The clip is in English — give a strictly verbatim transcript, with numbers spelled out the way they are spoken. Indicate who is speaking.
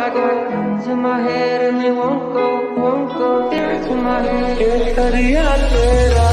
Speaker 1: I got guns in my head and they won't go, won't go. Tears in my head, ये दरिया तेरा